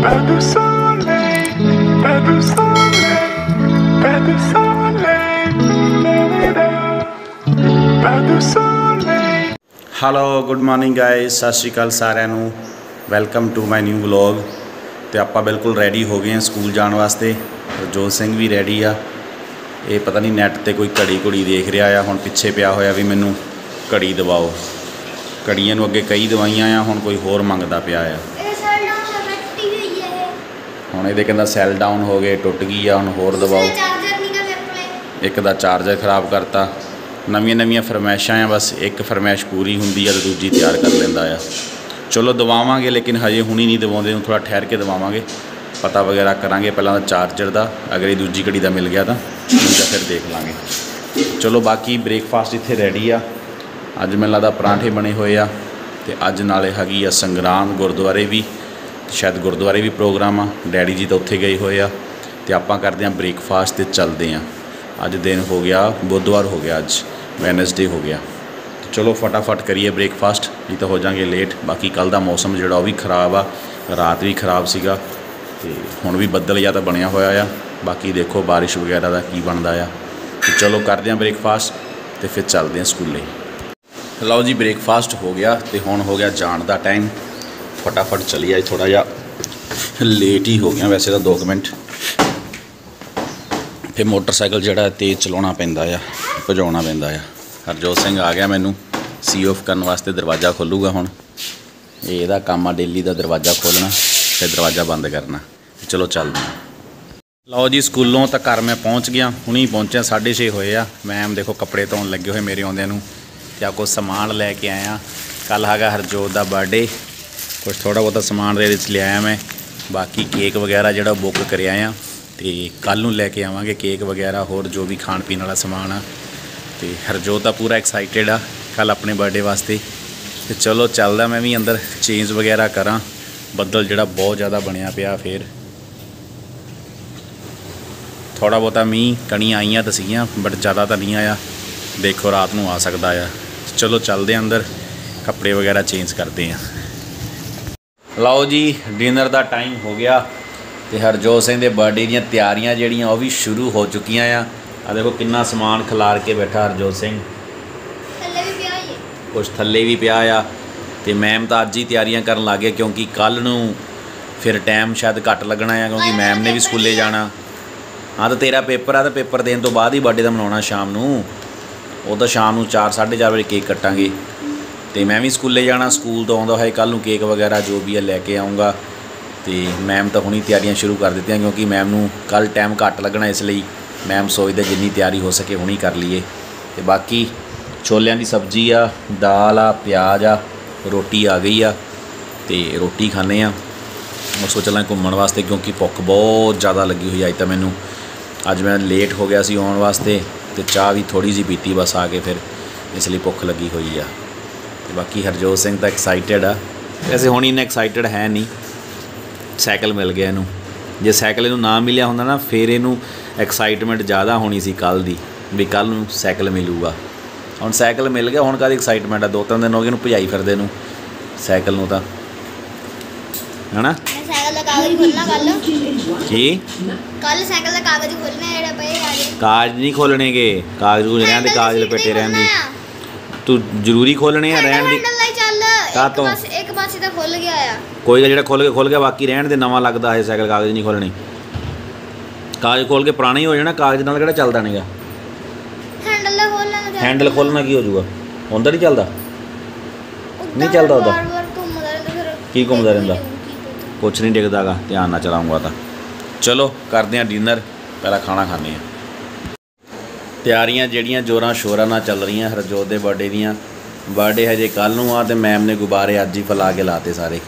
Pas de soleil, pas de soleil, pas de soleil, pas de soleil. Hello good morning guys, ਸਤਿ ਸ਼੍ਰੀ ਅਕਾਲ ਸਾਰਿਆਂ ਨੂੰ। Welcome to my new vlog. ਤੇ ਆਪਾਂ ਬਿਲਕੁਲ ਰੈਡੀ ਹੋ ਗਏ ਹਾਂ ਸਕੂਲ ਜਾਣ ਵਾਸਤੇ। ਰਜੋਤ ਸਿੰਘ ਵੀ ਰੈਡੀ ਆ। ਇਹ ਪਤਾ ਨਹੀਂ ਨੈੱਟ ਤੇ ਕੋਈ ਘੜੀ ਦੇਖ ਰਿਹਾ ਆ। ਹੁਣ ਪਿੱਛੇ ਪਿਆ ਹੋਇਆ ਵੀ ਮੈਨੂੰ ਘੜੀ ਦਿਵਾਓ। ਘੜੀਆਂ ਨੂੰ ਅੱਗੇ ਕਈ ਦਵਾਈਆਂ ਆ, ਹੁਣ ਕੋਈ ਹੋਰ ਮੰਗਦਾ ਪਿਆ ਆ। ਹੁਣ ਇਹਦੇ ਕਹਿੰਦਾ ਸੈੱਲ ਡਾਊਨ ਹੋ ਗਏ, ਟੁੱਟ ਗਈ ਆ, ਹੁਣ ਹੋਰ ਦਵਾਓ। ਇੱਕ ਦਾ ਚਾਰਜਰ ਖ਼ਰਾਬ ਕਰਤਾ। ਨਵੀਆਂ ਫਰਮਾਇਸ਼ਾਂ ਆ, ਬਸ ਇੱਕ ਫਰਮਾਇਸ਼ ਪੂਰੀ ਹੁੰਦੀ ਆ ਤੇ ਦੂਜੀ ਤਿਆਰ ਕਰ ਲੈਂਦਾ ਆ। ਚਲੋ ਦਵਾਵਾਂਗੇ, ਲੇਕਿਨ ਹਜੇ ਹੁਣੀ ਨਹੀਂ ਦਵਾਉਂਦੇ, ਨੂੰ ਥੋੜ੍ਹਾ ਠਹਿਰ ਕੇ ਦਵਾਵਾਂਗੇ। ਪਤਾ ਵਗੈਰਾ ਕਰਾਂਗੇ ਪਹਿਲਾਂ ਤਾਂ ਚਾਰਜਰ ਦਾ, ਅਗਰ ਇਹ ਦੂਜੀ ਘੜੀ ਦਾ ਮਿਲ ਗਿਆ ਤਾਂ ਫਿਰ ਦੇਖ ਲਾਂਗੇ। ਚਲੋ ਬਾਕੀ ਬ੍ਰੇਕਫਾਸਟ ਇੱਥੇ ਰੈਡੀ ਆ। ਅੱਜ ਮੈਨੂੰ ਲੱਗਦਾ ਪਰਾਂਠੇ ਬਣੇ ਹੋਏ ਆ ਤੇ ਅੱਜ ਨਾਲੇ ਹੈਗੀ ਆ ਸੰਗਰਾਂਦ, ਗੁਰਦੁਆਰੇ ਵੀ, ਸ਼ਾਇਦ ਗੁਰਦੁਆਰੇ ਵੀ ਪ੍ਰੋਗਰਾਮ ਆ। ਡੈਡੀ ਜੀ ਤਾਂ ਉੱਥੇ ਗਏ ਹੋਏ ਆ ਤੇ ਆਪਾਂ ਕਰਦੇ ਹਾਂ ਬ੍ਰੇਕਫਾਸਟ ਤੇ ਚੱਲਦੇ ਹਾਂ। ਅੱਜ ਦਿਨ ਹੋ ਗਿਆ, ਬੁੱਧਵਾਰ ਹੋ ਗਿਆ, ਅੱਜ ਵੈਨਸਡੇ ਹੋ ਗਿਆ। ਚਲੋ ਫਟਾਫਟ ਕਰੀਏ ਬ੍ਰੇਕਫਾਸਟ, ਨਹੀਂ ਤਾਂ ਹੋ ਜਾਵਾਂਗੇ ਲੇਟ। ਬਾਕੀ ਕੱਲ੍ਹ ਦਾ ਮੌਸਮ ਜਿਹੜਾ ਉਹ ਵੀ ਖ਼ਰਾਬ ਆ, ਰਾਤ ਵੀ ਖ਼ਰਾਬ ਸੀਗਾ ਤੇ ਹੁਣ ਵੀ ਬੱਦਲ ਜਿਹਾ ਤਾਂ ਬਣਿਆ ਹੋਇਆ ਆ। ਬਾਕੀ ਦੇਖੋ ਬਾਰਿਸ਼ ਵਗੈਰਾ ਦਾ ਕੀ ਬਣਦਾ ਆ। ਚਲੋ ਕਰਦੇ ਹਾਂ ਬ੍ਰੇਕਫਾਸਟ ਤੇ ਫਿਰ ਚੱਲਦੇ ਹਾਂ ਸਕੂਲੇ। ਲਓ ਜੀ, ਬ੍ਰੇਕਫਾਸਟ ਹੋ ਗਿਆ ਤੇ ਹੁਣ ਹੋ ਗਿਆ ਜਾਣ ਦਾ ਟਾਈਮ। ਫਟਾਫਟ ਚਲੀਏ, ਥੋੜ੍ਹਾ ਜਿਹਾ ਲੇਟ ਹੀ ਹੋ ਗਿਆ ਵੈਸੇ ਤਾਂ 2 ਮਿੰਟ। ਫਿਰ ਮੋਟਰਸਾਈਕਲ ਜਿਹੜਾ ਤੇਜ਼ ਚਲਾਉਣਾ ਪੈਂਦਾ ਆ, ਭਜਾਉਣਾ ਪੈਂਦਾ ਆ। ਹਰਜੋਤ ਸਿੰਘ ਆ ਗਿਆ ਮੈਨੂੰ ਸੀ ਆਫ ਕਰਨ ਵਾਸਤੇ, ਦਰਵਾਜ਼ਾ ਖੋਲ੍ਹੂਗਾ ਹੁਣ। ਇਹ ਇਹਦਾ ਕੰਮ ਆ ਡੇਲੀ ਦਾ, ਦਰਵਾਜ਼ਾ ਖੋਲ੍ਹਣਾ ਫਿਰ ਦਰਵਾਜ਼ਾ ਬੰਦ ਕਰਨਾ। ਚਲੋ ਚੱਲਦੇ ਹਾਂ। ਲਓ ਜੀ, ਸਕੂਲੋਂ ਤਾਂ ਘਰ ਮੈਂ ਪਹੁੰਚ ਗਿਆ, ਹੁਣੀ ਪਹੁੰਚਿਆ। 6:30 ਹੋਏ ਆ। ਮੈਮ ਦੇਖੋ ਕੱਪੜੇ ਧੋਣ ਲੱਗੇ ਹੋਏ ਮੇਰੇ ਆਉਂਦਿਆਂ ਨੂੰ। ਤੇ ਆ ਕੁਛ ਸਮਾਨ ਲੈ ਕੇ ਆਇਆ। ਕੱਲ੍ਹ ਹੈਗਾ ਹਰਜੋਤ ਦਾ ਬਰਥਡੇ, ਕੁਛ ਥੋੜ੍ਹਾ ਬਹੁਤਾ ਸਮਾਨ ਦੇ ਵਿੱਚ ਲਿਆਇਆ ਮੈਂ। ਬਾਕੀ ਕੇਕ ਵਗੈਰਾ ਜਿਹੜਾ ਬੁੱਕ ਕਰਿਆ ਆ ਤੇ ਕੱਲ੍ਹ ਨੂੰ ਲੈ ਕੇ ਆਵਾਂਗੇ ਕੇਕ ਵਗੈਰਾ, ਹੋਰ ਜੋ ਵੀ ਖਾਣ ਪੀਣ ਵਾਲਾ ਸਮਾਨ ਆ। ਤੇ ਹਰਜੋਤ ਤਾਂ ਪੂਰਾ ਐਕਸਾਈਟਿਡ ਆ ਕੱਲ੍ਹ ਆਪਣੇ ਬਰਥਡੇ ਵਾਸਤੇ। ਤੇ ਚਲੋ ਚੱਲਦਾ, ਮੈਂ ਵੀ ਅੰਦਰ ਚੇਂਜ ਵਗੈਰਾ ਕਰਾਂ। ਬੱਦਲ ਜਿਹੜਾ ਬਹੁਤ ਜ਼ਿਆਦਾ ਬਣਿਆ ਪਿਆ। ਫਿਰ ਥੋੜ੍ਹਾ ਬਹੁਤਾ ਮੀਂਹ, ਕਣੀਆਂ ਆਈਆਂ ਤਾਂ ਸੀਗੀਆਂ ਬਟ ਜ਼ਿਆਦਾ ਤਾਂ ਨਹੀਂ ਆਇਆ। ਦੇਖੋ ਰਾਤ ਨੂੰ ਆ ਸਕਦਾ ਆ। ਚਲੋ ਚੱਲਦੇ ਹਾਂ ਅੰਦਰ, ਕੱਪੜੇ ਵਗੈਰਾ ਚੇਂਜ ਕਰਦੇ ਹਾਂ। ਲਓ ਜੀ, ਡਿਨਰ ਦਾ ਟਾਈਮ ਹੋ ਗਿਆ ਤੇ ਹਰਜੋਤ ਸਿੰਘ ਦੇ ਬਰਥਡੇ ਦੀਆਂ ਤਿਆਰੀਆਂ ਜਿਹੜੀਆਂ ਉਹ ਵੀ ਸ਼ੁਰੂ ਹੋ ਚੁੱਕੀਆਂ ਆ। ਆ ਦੇਖੋ ਕਿੰਨਾ ਸਮਾਨ ਖਿਲਾਰ ਕੇ ਬੈਠਾ ਹਰਜੋਤ ਸਿੰਘ। ਕੁਛ ਥੱਲੇ ਵੀ ਪਿਆ ਆ। ਤੇ ਮੈਮ ਤਾਂ ਅੱਜ ਹੀ ਤਿਆਰੀਆਂ ਕਰਨ ਲੱਗ ਗਏ, ਕਿਉਂਕਿ ਕੱਲ੍ਹ ਨੂੰ ਫਿਰ ਟਾਈਮ ਸ਼ਾਇਦ ਘੱਟ ਲੱਗਣਾ ਆ, ਕਿਉਂਕਿ ਮੈਮ ਨੇ ਵੀ ਸਕੂਲੇ ਜਾਣਾ। ਹਾਂ, ਤਾਂ ਤੇਰਾ ਪੇਪਰ ਆ, ਤਾਂ ਪੇਪਰ ਦੇਣ ਤੋਂ ਬਾਅਦ ਹੀ ਬਰਥਡੇ ਦਾ ਮਨਾਉਣਾ ਸ਼ਾਮ ਨੂੰ। ਉਹ ਤਾਂ ਸ਼ਾਮ ਨੂੰ 4 4:30 ਵਜੇ ਕੇਕ ਕੱਟਾਂਗੇ। ਤੇ ਮੈਂ ਵੀ ਸਕੂਲੇ ਜਾਣਾ, ਸਕੂਲ ਤੋਂ ਆਉਂਦਾ ਹੋਏ ਕੱਲ੍ਹ ਨੂੰ ਕੇਕ ਵਗੈਰਾ ਜੋ ਵੀ ਆ ਲੈ ਕੇ ਆਊਂਗਾ। ਤੇ ਮੈਮ ਤਾਂ ਹੁਣੀ ਤਿਆਰੀਆਂ ਸ਼ੁਰੂ ਕਰ ਦਿੱਤੀਆਂ, ਕਿਉਂਕਿ ਮੈਮ ਨੂੰ ਕੱਲ੍ਹ ਟਾਈਮ ਘੱਟ ਲੱਗਣਾ, ਇਸ ਲਈ ਮੈਮ ਸੋਚਦੇ ਜਿੰਨੀ ਤਿਆਰੀ ਹੋ ਸਕੇ ਹੁਣੀ ਕਰ ਲਈਏ। ਤੇ ਬਾਕੀ ਛੋਲਿਆਂ ਦੀ ਸਬਜ਼ੀ ਆ, ਦਾਲ ਆ, ਪਿਆਜ਼ ਆ, ਰੋਟੀ ਆ ਗਈ ਆ ਤੇ ਰੋਟੀ ਖਾਂਦੇ ਆ। ਮੈਂ ਸੋਚ ਲਾਂ ਘੁੰਮਣ ਵਾਸਤੇ, ਕਿਉਂਕਿ ਭੁੱਖ ਬਹੁਤ ਜ਼ਿਆਦਾ ਲੱਗੀ ਹੋਈ ਅੱਜ ਤਾਂ ਮੈਨੂੰ। ਅੱਜ ਮੈਂ ਲੇਟ ਹੋ ਗਿਆ ਸੀ ਆਉਣ ਵਾਸਤੇ ਤੇ ਚਾਹ ਵੀ ਥੋੜ੍ਹੀ ਜਿਹੀ ਪੀਤੀ ਬਸ ਆ ਕੇ, ਫਿਰ ਇਸ ਲਈ ਭੁੱਖ ਲੱਗੀ ਹੋਈ ਆ। ਤੇ ਬਾਕੀ ਹਰਜੋਤ ਸਿੰਘ ਤਾਂ ਐਕਸਾਈਟਿਡ ਆ। ਵੈਸੇ ਹੁਣ ਇੰਨਾ ਐਕਸਾਈਟਿਡ ਹੈ ਨਹੀਂ, ਸਾਈਕਲ ਮਿਲ ਗਿਆ ਇਹਨੂੰ। ਜੇ ਸਾਈਕਲ ਇਹਨੂੰ ਨਾ ਮਿਲਿਆ ਹੁੰਦਾ ਨਾ, ਫਿਰ ਇਹਨੂੰ ਐਕਸਾਈਟਮੈਂਟ ਜ਼ਿਆਦਾ ਹੋਣੀ ਸੀ ਕੱਲ੍ਹ ਦੀ, ਵੀ ਕੱਲ੍ਹ ਨੂੰ ਸਾਈਕਲ ਮਿਲੂਗਾ। ਹੁਣ ਸਾਈਕਲ ਮਿਲ ਗਿਆ, ਹੁਣ ਕਾਹਦੀ ਐਕਸਾਈਟਮੈਂਟ ਆ। 2-3 ਦਿਨ ਹੋ ਗਏ ਇਹਨੂੰ ਭਜਾਈ ਫਿਰਦੇ ਨੂੰ ਸਾਈਕਲ ਨੂੰ ਤਾਂ, ਹੈ ਨਾ। ਸਾਈਕਲ ਦਾ ਕਾਗਜ਼ ਖੋਲਣਾ ਕੱਲ। ਕੀ ਕੱਲ ਸਾਈਕਲ ਦਾ ਕਾਗਜ਼ ਖੋਲਣਾ, ਜਿਹੜੇ ਪਏ ਆ। ਕਾਗਜ਼ ਨਹੀਂ ਖੋਲਣੇਗੇ, ਕਾਗਜ਼ ਕੁਝ ਰਹਿਣ ਦੇ, ਕਾਗਜ਼ ਲਪੇਟੇ ਰਹਿਣ ਦੀ। ਤੂੰ ਜ਼ਰੂਰੀ ਖੋਲਣੇ ਆ, ਰਹਿਣ ਦੀ। ਇੱਕ ਪਾਸੇ ਤਾਂ ਖੁੱਲ ਗਿਆ ਆ। ਕੋਈ ਗੱਲ, ਜਿਹੜਾ ਖੁੱਲ ਗਿਆ, ਬਾਕੀ ਰਹਿਣ ਦੇ। ਨਵਾਂ ਲੱਗਦਾ ਹੈ ਸਾਈਕਲ, ਕਾਗਜ਼ ਨਹੀਂ ਖੋਲਣੇ। ਕਾਗਜ਼ ਖੋਲ ਕੇ ਪੁਰਾਣਾ ਹੀ ਹੋ ਜਾਣਾ, ਕਾਗਜ਼ ਨਾਲ ਕਿਹੜਾ ਚੱਲਦਾ ਨਹੀਂਗਾ। ਹੈਂਡਲ ਦਾ ਖੋਲਣਾ, ਹੈਂਡਲ ਖੋਲਣਾ ਕੀ ਹੋ ਜਾਊਗਾ, ਹੁੰਦਾ ਨਹੀਂ ਚੱਲਦਾ। ਨਹੀਂ ਚੱਲਦਾ ਉਹਦਾ। ਕੀ ਘੁੰਮਦਾ ਰਹਿੰਦਾ, ਕੁਛ ਨਹੀਂ ਡਿੱਗਦਾ ਗਾ, ਧਿਆਨ ਨਾਲ ਚਲਾਊਂਗਾ ਤਾਂ। ਚਲੋ ਕਰਦੇ ਹਾਂ ਡਿਨਰ, ਪਹਿਲਾਂ ਖਾਣਾ ਖਾਂਦੇ ਹਾਂ। ਤਿਆਰੀਆਂ ਜਿਹੜੀਆਂ ਜ਼ੋਰਾਂ ਸ਼ੋਰਾਂ ਨਾਲ ਚੱਲ ਰਹੀਆਂ ਹਰਜੋਤ ਦੇ ਬਰਥਡੇ ਦੀਆਂ। ਬਰਥਡੇ ਹਜੇ ਕੱਲ੍ਹ ਨੂੰ ਆ ਤੇ ਮੈਮ ਨੇ ਗੁਬਾਰੇ ਅੱਜ ਹੀ ਫੈਲਾ ਕੇ ਲਾਤੇ ਸਾਰੇ।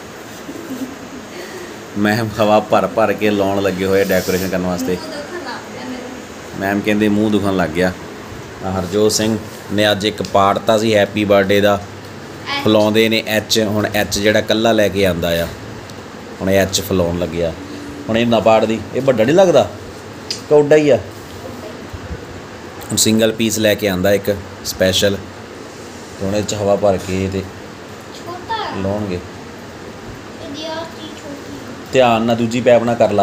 ਮੈਮ ਹਵਾ ਭਰ ਕੇ ਲਾਉਣ ਲੱਗੇ ਹੋਏ ਡੈਕੋਰੇਸ਼ਨ ਕਰਨ ਵਾਸਤੇ। ਮੈਮ ਕਹਿੰਦੇ ਮੂੰਹ ਦੁਖਣ ਲੱਗ ਗਿਆ। ਹਰਜੋਤ ਸਿੰਘ ਨੇ ਅੱਜ ਇੱਕ ਪਾੜਤਾ ਸੀ ਹੈਪੀ ਬਰਥਡੇ ਦਾ, ਫਲਾਉਂਦੇ ਨੇ ਐਚ। ਹੁਣ ਐਚ ਜਿਹੜਾ ਕੱਲਾ ਲੈ ਕੇ ਆਂਦਾ ਆ, ਹੁਣ ਇਹ ਐਚ ਫਲਾਉਣ ਲੱਗਿਆ। ਹੁਣ ਇਹ ਨਾ ਪਾੜਦੀ, ਇਹ ਵੱਡਾ ਨਹੀਂ ਲੱਗਦਾ, ਕੌਡਾ ਹੀ ਆ। ਹੁਣ ਸਿੰਗਲ ਪੀਸ ਲੈ ਕੇ ਆਂਦਾ ਇੱਕ ਸਪੈਸ਼ਲ, ਹੁਣ ਇਹ 'ਚ ਹਵਾ ਭਰ ਕੇ ਤੇ ਲਾਉਣਗੇ। ध्यान ना दूजी पैप ना कर ला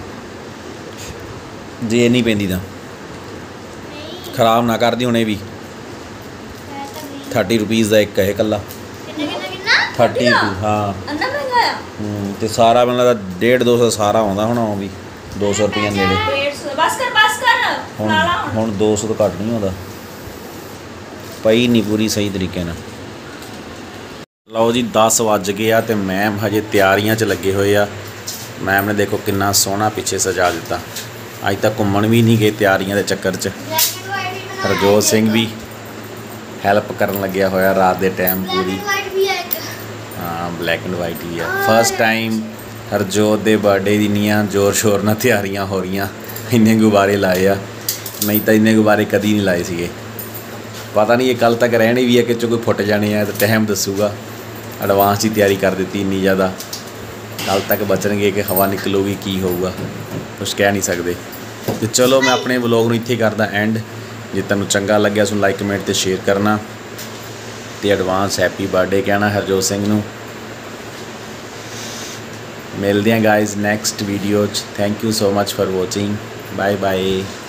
जे नहीं पैंदी तां ਨਹੀਂ खराब ना कर दी हुणे भी ਮੈਂ ਤਾਂ ਨਹੀਂ 30 रुपीज़ का एक है कल्ला ਕਿੰਨਾ 30 हाँ ਅੰਨਾ ਮਹਿੰਗਾ ਆ ते सारा मतलब 150-200 सारा आउंदा हुणा ਉਹ भी 200 रुपये नेड़े 150 बस कर ਹੁਣ ਲਾਲਾ ਹੁਣ 200 ਤੋਂ ਘੱਟ ਨਹੀਂ ਆਉਂਦਾ ਪਈ ਨਹੀਂ ਪੂਰੀ ਸਹੀ ਤਰੀਕੇ ਨਾਲ। ਲਓ ਜੀ 10 ਵੱਜ ਗਏ ਆ ਤੇ ਮੈਮ ਹਜੇ ਤਿਆਰੀਆਂ 'ਚ ਲੱਗੇ ਹੋਏ ਆ। ਮੈਮ ਨੇ ਦੇਖੋ ਕਿੰਨਾ ਸੋਹਣਾ ਪਿੱਛੇ ਸਜਾ ਦਿੱਤਾ। ਅੱਜ ਤੱਕ ਘੁੰਮਣ ਵੀ ਨਹੀਂ ਗਏ ਤਿਆਰੀਆਂ ਦੇ ਚੱਕਰ 'ਚ। ਹਰਜੋਤ ਸਿੰਘ ਵੀ ਹੈਲਪ ਕਰਨ ਲੱਗਿਆ ਹੋਇਆ ਰਾਤ ਦੇ ਟਾਈਮ ਪੂਰੀ। ਹਾਂ ਬਲੈਕ ਐਂਡ ਵਾਈਟ ਹੀ ਆ। ਫਸਟ ਟਾਈਮ ਹਰਜੋਤ ਦੇ ਬਰਥਡੇ ਦੀ ਇੰਨੀਆਂ ਜ਼ੋਰ ਸ਼ੋਰ ਨਾਲ ਤਿਆਰੀਆਂ ਹੋ ਰਹੀਆਂ। ਇੰਨੇ ਗੁਬਾਰੇ ਲਾਏ ਆ, ਨਹੀਂ ਤਾਂ ਇੰਨੇ ਗੁਬਾਰੇ ਕਦੀ ਨਹੀਂ ਲਾਏ ਸੀਗੇ। ਪਤਾ ਨਹੀਂ ਇਹ ਕੱਲ੍ਹ ਤੱਕ ਰਹਿਣੇ ਵੀ ਹੈ ਕਿ ਕੋਈ ਫੁੱਟ ਜਾਣੇ ਆ ਤਾਂ ਟਾਈਮ ਦੱਸੂਗਾ। ਐਡਵਾਂਸ ਦੀ ਤਿਆਰੀ ਕਰ ਦਿੱਤੀ ਇੰਨੀ ਜ਼ਿਆਦਾ, ਕੱਲ੍ਹ ਤੱਕ ਬਚਣਗੇ ਕਿ ਹਵਾ ਨਿਕਲੂਗੀ ਕੀ ਹੋਊਗਾ ਕੁਛ ਕਹਿ ਨਹੀਂ ਸਕਦੇ। ਤੇ ਚਲੋ ਮੈਂ ਆਪਣੇ ਵਲੋਗ ਨੂੰ ਇੱਥੇ ਕਰਦਾ ਐਂਡ। ਜੇ ਤੁਹਾਨੂੰ ਚੰਗਾ ਲੱਗਿਆ ਸੋ ਲਾਈਕ ਕਮੈਂਟ ਤੇ ਸ਼ੇਅਰ ਕਰਨਾ ਤੇ ਐਡਵਾਂਸ ਹੈਪੀ ਬਰਥਡੇ ਕਹਿਣਾ ਹਰਜੋਤ ਸਿੰਘ ਨੂੰ। ਮਿਲਦੇ ਹਾਂ ਗਾਇਜ਼ ਨੈਕਸਟ ਵੀਡੀਓ 'ਚ। Thank you so much for watching. Bye bye.